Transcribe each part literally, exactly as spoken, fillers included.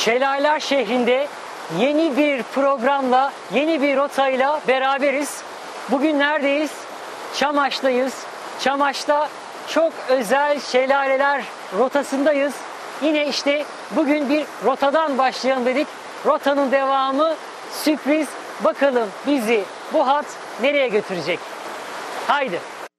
Şelaleler şehrinde yeni bir programla, yeni bir rotayla beraberiz. Bugün neredeyiz? Çamaş'tayız. Çamaş'ta çok özel şelaleler rotasındayız. Yine işte bugün bir rotadan başlayalım dedik. Rotanın devamı sürpriz. Bakalım bizi bu hat nereye götürecek? Haydi.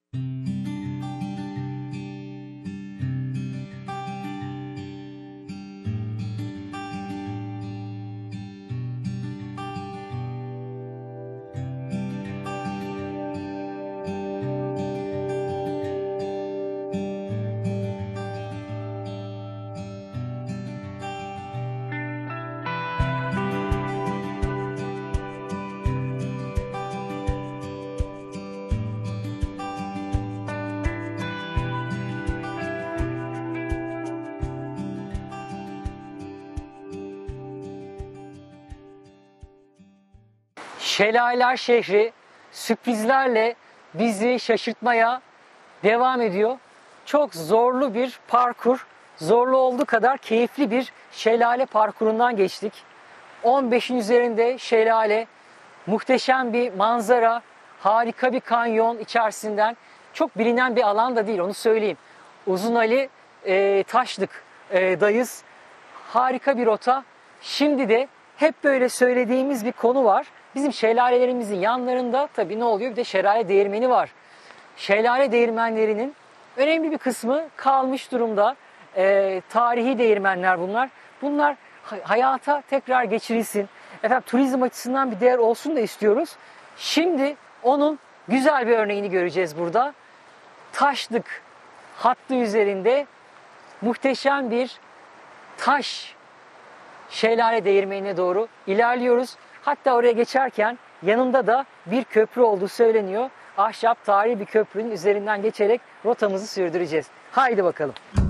Şelaleler şehri sürprizlerle bizi şaşırtmaya devam ediyor. Çok zorlu bir parkur, zorlu olduğu kadar keyifli bir şelale parkurundan geçtik. on beşin üzerinde şelale, muhteşem bir manzara, harika bir kanyon içerisinden. Çok bilinen bir alan da değil, onu söyleyeyim. Uzunali e, Taşlık'dayız. Harika bir rota. Şimdi de hep böyle söylediğimiz bir konu var. Bizim şelalelerimizin yanlarında tabii ne oluyor? Bir de şelale değirmeni var. Şelale değirmenlerinin önemli bir kısmı kalmış durumda. E, tarihi değirmenler bunlar. Bunlar hayata tekrar geçirilsin. Efendim turizm açısından bir değer olsun da istiyoruz. Şimdi onun güzel bir örneğini göreceğiz burada. Taşlık hattı üzerinde muhteşem bir taş şelale değirmenine doğru ilerliyoruz. Hatta oraya geçerken yanında da bir köprü olduğu söyleniyor. Ahşap tarihi bir köprünün üzerinden geçerek rotamızı sürdüreceğiz. Haydi bakalım.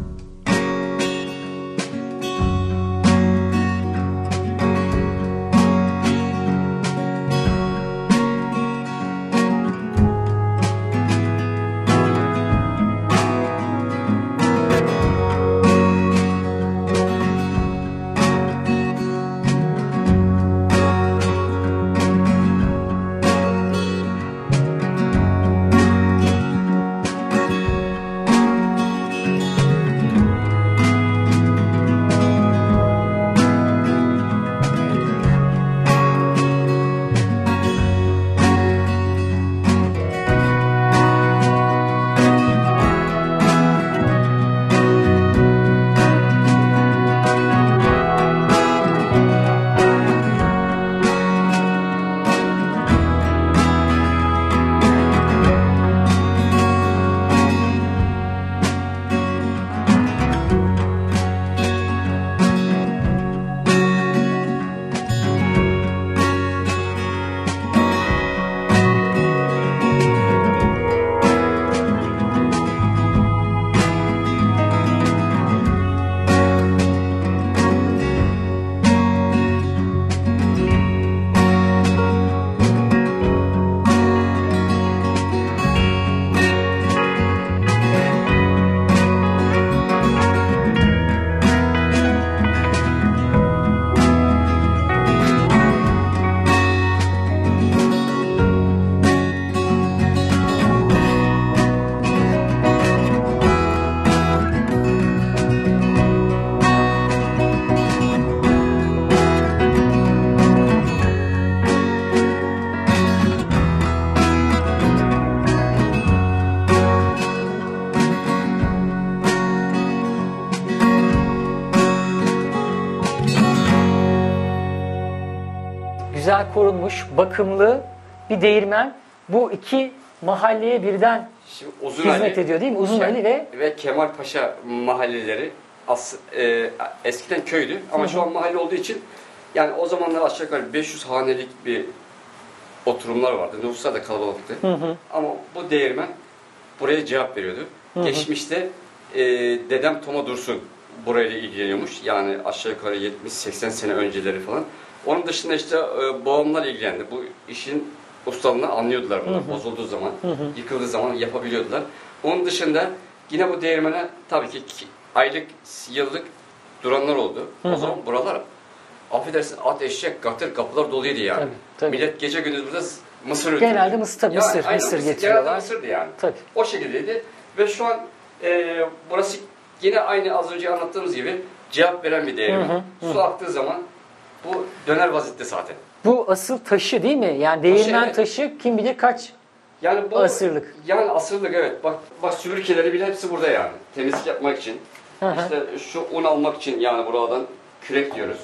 Güzel korunmuş, bakımlı bir değirmen. Bu iki mahalleye birden Şimdi Uzunali, hizmet ediyor değil mi? Uzunali ve ve Kemalpaşa mahalleleri as, e, eskiden köydü ama hı hı. şu an mahalle olduğu için yani o zamanlar aşağı yukarı beş yüz hanelik bir oturumlar vardı. Nüfuslar da kalabalıktı. Hı hı. Ama bu değirmen buraya cevap veriyordu. Hı hı. Geçmişte e, dedem Toma Dursun burayla ilgileniyormuş. Yani aşağı yukarı yetmiş seksen sene önceleri falan. Onun dışında işte e, babamlar ilgilendi. Bu işin ustalığını anlıyordular bunu. Hı hı. Bozulduğu zaman, hı hı. yıkıldığı zaman yapabiliyordular. Onun dışında yine bu değirmene tabii ki aylık, yıllık duranlar oldu. Hı hı. O zaman buralar affedersin at, eşek, gatır, kapılar doluydu yani. Tabii, tabii. Millet gece gündüz burada mısır üretiyordu. Genelde mısır, tabii, Yani mısır, aynen, mısır mısır getiriyorlar. Genelde mısırdı yani. Tabii. O şekildeydi. Ve şu an e, burası yine aynı az önce anlattığımız gibi cevap veren bir değirmen. Hı hı, hı. Su aktığı zaman bu döner vaziyette zaten. Bu asıl taşı değil mi? Yani değirmen evet. taşı kim bilir kaç Yani bu asırlık. Yani asırlık evet. Bak bak süpürgeleri bile hepsi burada yani. Temizlik yapmak için. Hı hı. İşte şu un almak için yani buradan kürek diyoruz.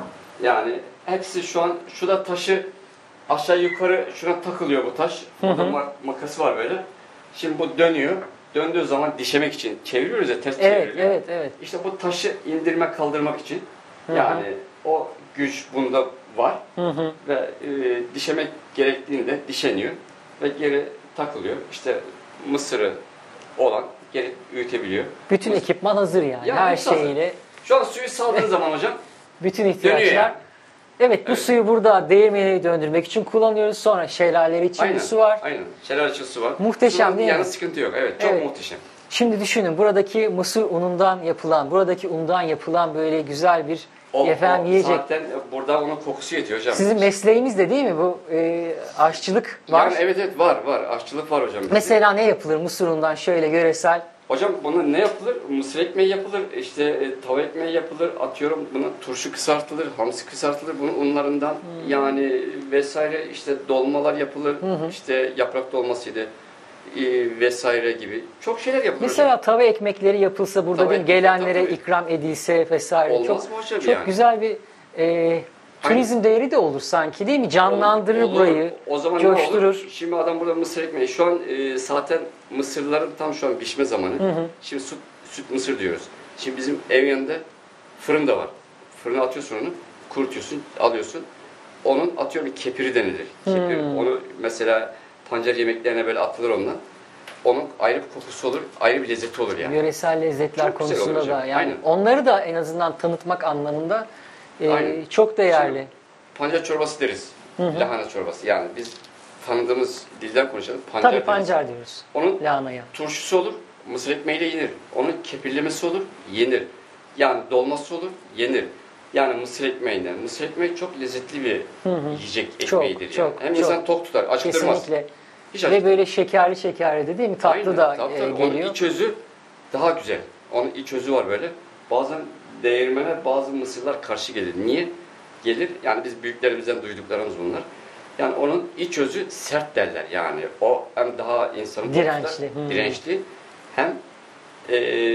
Yani hepsi şu an şu da taşı aşağı yukarı şuna takılıyor bu taş. Burada ma- makası var böyle. Şimdi bu dönüyor. Döndüğü zaman dişemek için çeviriyoruz ya ters Evet, çevriliyor. evet, evet. İşte bu taşı indirme kaldırmak için Hı hı. yani o güç bunda var. Hı hı. Ve e, dişemek gerektiğinde dişeniyor ve geri takılıyor. İşte mısırı olan geri üretebiliyor. Bütün Mısır. ekipman hazır yani. Yani Her hepsi hazır. şeyiyle. Şu an suyu saldığınız zaman hocam Bütün dönüyor ihtiyaçlar. yani. Evet, bu Evet. suyu burada değirmeni döndürmek için kullanıyoruz. Sonra şelaleler için Aynen, bir su var. aynen. Şelale için su var. Muhteşem Suyun değil mi? yani sıkıntı yok. Evet, çok Evet. muhteşem. Şimdi düşünün, buradaki mısır unundan yapılan, buradaki undan yapılan böyle güzel bir O, efendim o yiyecek. zaten burada onun kokusu yetiyor hocam. Sizin mesleğiniz de değil mi bu? E, aşçılık var. Yani evet evet var var. Aşçılık var hocam. Mesela ne yapılır mısır unundan şöyle göresel? Hocam buna ne yapılır? Mısır ekmeği yapılır, işte e, tava ekmeği yapılır, atıyorum buna turşu kızartılır, hamsi kızartılır bunun unlarından Hmm. yani vesaire işte dolmalar yapılır, işte yaprak dolmasıydı e, vesaire gibi çok şeyler yapılır. Mesela hocam. tava ekmekleri yapılsa burada Tava değil, ekmek, gelenlere tabii. ikram edilse vesaire. Olmaz çok mı hocam çok yani? güzel bir e, turizm değeri de olur sanki değil mi? Canlandırır Olur. burayı, O zaman ne coşturur. olur? Şimdi adam burada mısır ekmeği. Şu an e, zaten mısırların tam şu an pişme zamanı. Şimdi süt, süt mısır diyoruz. Şimdi bizim ev yanında fırın da var. Fırına atıyorsun onu, kurutuyorsun, alıyorsun. Onun atıyorum kepiri denilir. Kepir. Onu mesela pancar yemeklerine böyle atılır ondan. Onun ayrı bir kokusu olur, ayrı bir lezzeti olur yani. Yöresel lezzetler Çok güzel konusunda olur da hocam. yani Aynen. onları da en azından tanıtmak anlamında e, Aynen. çok değerli. Şimdi pancar çorbası deriz. Lahana çorbası. Yani biz tanıdığımız dilden konuşalım. Pancar Tabii deriz. pancar diyoruz Onun lahanaya. turşusu olur, mısır ekmeğiyle yenir. Onun kepirlemesi olur, yenir. Yani dolması olur, yenir. Yani mısır ekmeğinden. Mısır ekmeği çok lezzetli bir yiyecek Çok, ekmeğidir. yani. çok, Hem çok. insan tok tutar, acıktırmaz. Kesinlikle. Hiç Ve acıktırmaz. böyle şekerli şekerli de değil mi? Tatlı Aynen, da tabii, e, tabii. geliyor. Onun iç özü daha güzel. Onun iç özü var böyle. Bazen değirmene bazı mısırlar karşı gelir. Niye? Gelir, yani biz büyüklerimizden duyduklarımız bunlar. Yani onun iç özü sert derler yani. O hem daha insanı tok Dirençli, tutar, hı. dirençli. Hem e,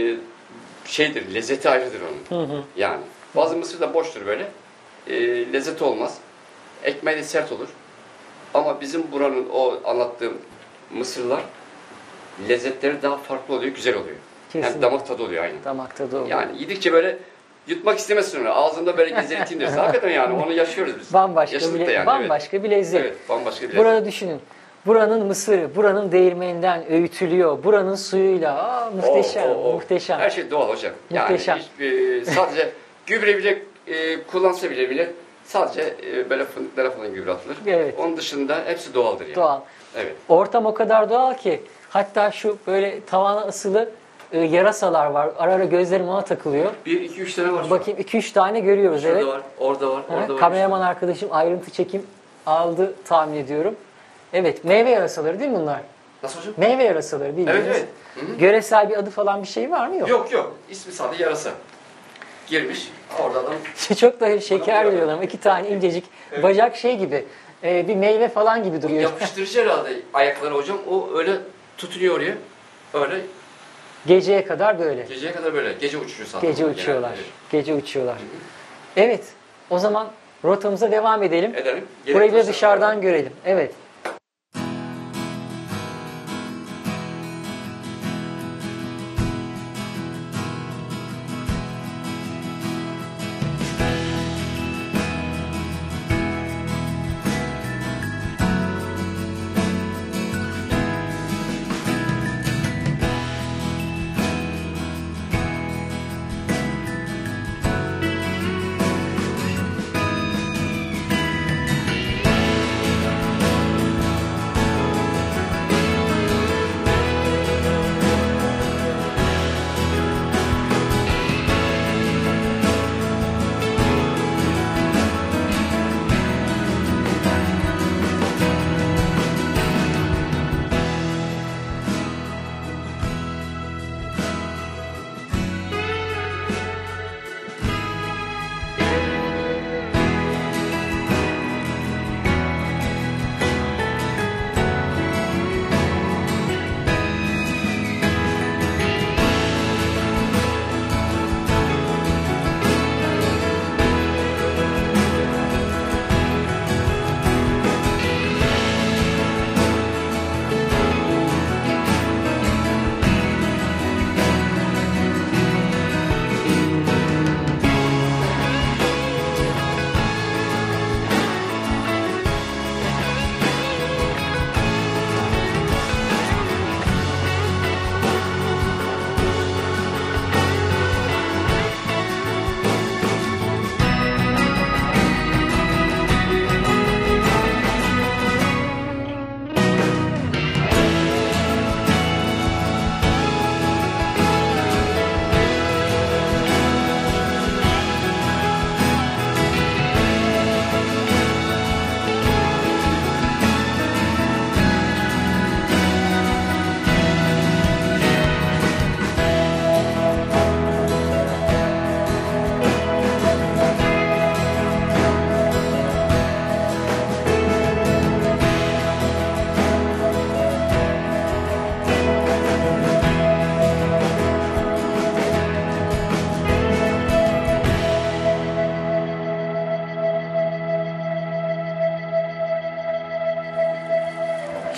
şeydir, lezzeti ayrıdır onun. Yani bazı mısır da boştur böyle. E, lezzeti olmaz. Ekmeği de sert olur. Ama bizim buranın o anlattığım mısırlar lezzetleri daha farklı oluyor, güzel oluyor. Kesinlikle. Hem damak tadı oluyor aynı. Damak tadı oluyor. Yani yedikçe böyle yutmak istemezsin onu. Ağzında böyle gezelteyim dersin. Hakikaten yani onu yaşıyoruz biz. Bambaşka Yaşadık bir, da yani, bambaşka bir lezzet. Evet, evet bambaşka bir lezzet. Burada düşünün. Buranın mısırı, buranın değirmeninden öğütülüyor. Buranın suyuyla. Aa, muhteşem, O, o, o. muhteşem. Her şey doğal hocam. Muhteşem. Yani hiçbir, sadece gübre bile e, kullansa bile bile sadece e, böyle fındıklara falan gübre atılır. Evet. Onun dışında hepsi doğaldır yani. Doğal. Evet. Ortam o kadar doğal ki hatta şu böyle tavana asılı e, yarasalar var. Ara ara gözlerim ona takılıyor. Bir, iki, üç tane var şu an. Bakayım iki üç tane görüyoruz. Şurada Evet. var, orada var, Ha, orada var. kameraman arkadaşım ayrıntı çekim aldı tahmin ediyorum. Evet, meyve yarasaları değil mi bunlar? Nasıl hocam? Meyve yarasaları değil mi? Evet, evet. Hı hı. Göresel bir adı falan bir şey var mı? Yok. Yok yok. İsmi sadece yarasa. Girmiş. Orada adam. Çok da şeker Adam- diyorlar ama iki tane incecik bacak şey gibi. e, bir meyve falan gibi duruyor. Yapıştırıcı herhalde ayakları hocam. O öyle tutunuyor oraya. Öyle Geceye kadar böyle. geceye kadar böyle. Gece uçuyor zaten. Gece Genelde, uçuyorlar. evet. Gece uçuyorlar. Evet. O zaman rotamıza devam edelim. Edelim. Burayı da Gerekirse- dışarıdan görelim. Evet.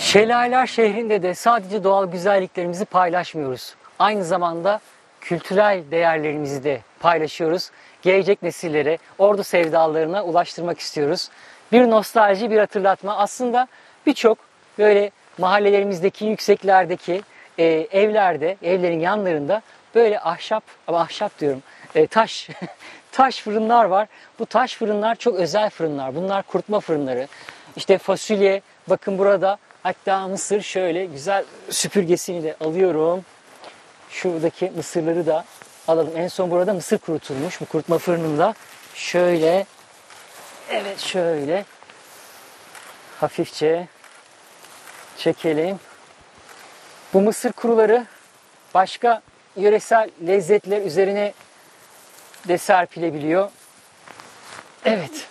Şelaleler şehrinde de sadece doğal güzelliklerimizi paylaşmıyoruz. Aynı zamanda kültürel değerlerimizi de paylaşıyoruz. Gelecek nesillere, Ordu sevdalarına ulaştırmak istiyoruz. Bir nostalji, bir hatırlatma. Aslında birçok böyle mahallelerimizdeki yükseklerdeki e, evlerde, evlerin yanlarında böyle ahşap, ama ahşap diyorum, e, taş, taş fırınlar var. Bu taş fırınlar çok özel fırınlar. Bunlar kurutma fırınları. İşte fasulye, bakın burada, hatta mısır, şöyle güzel süpürgesini de alıyorum. Şuradaki mısırları da alalım. En son burada mısır kurutulmuş bu kurutma fırınında. Şöyle, evet şöyle hafifçe çekelim. Bu mısır kuruları başka yöresel lezzetler üzerine de serpilebiliyor. Evet.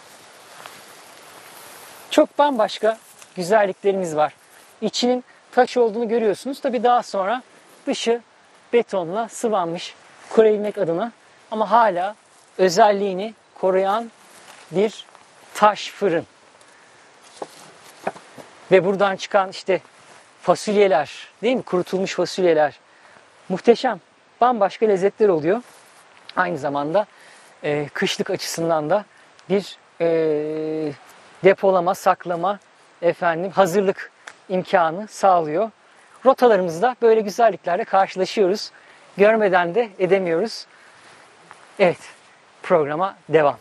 Çok bambaşka güzelliklerimiz var. İçinin taş olduğunu görüyorsunuz. Tabii daha sonra dışı betonla sıvanmış koruyabilmek adına, ama hala özelliğini koruyan bir taş fırın. Ve buradan çıkan işte fasulyeler, değil mi? Kurutulmuş fasulyeler. Muhteşem, bambaşka lezzetler oluyor. Aynı zamanda e, kışlık açısından da bir e, depolama, saklama, efendim hazırlık imkanı sağlıyor. Rotalarımızda böyle güzelliklerle karşılaşıyoruz. Görmeden de edemiyoruz. Evet, programa devam.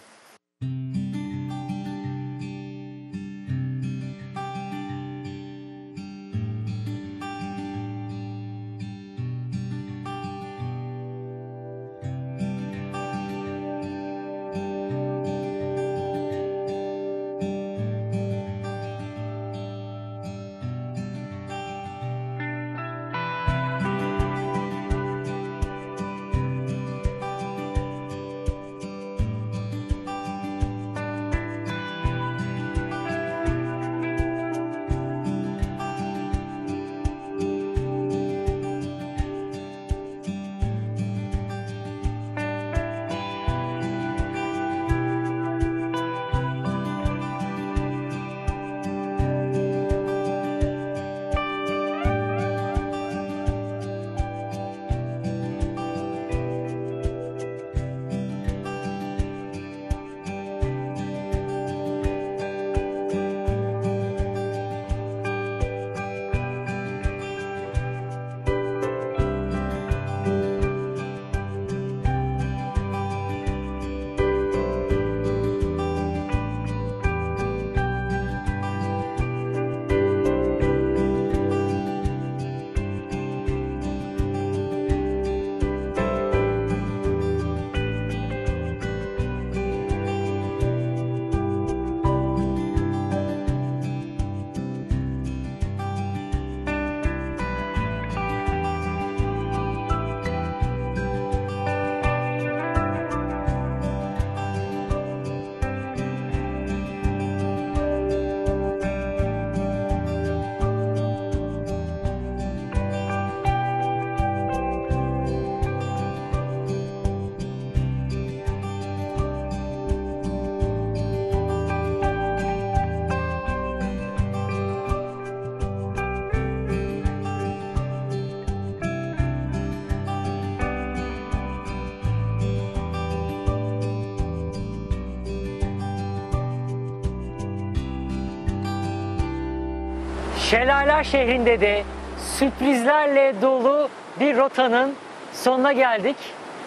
Şelaleler şehrinde de sürprizlerle dolu bir rotanın sonuna geldik.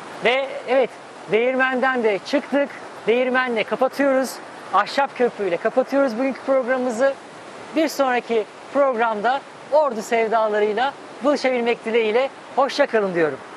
Ve evet, Değirmen'den de çıktık. Değirmen'le kapatıyoruz. Ahşap Köprü'yle kapatıyoruz bugünkü programımızı. Bir sonraki programda Ordu sevdalarıyla buluşabilmek dileğiyle hoşça kalın diyorum.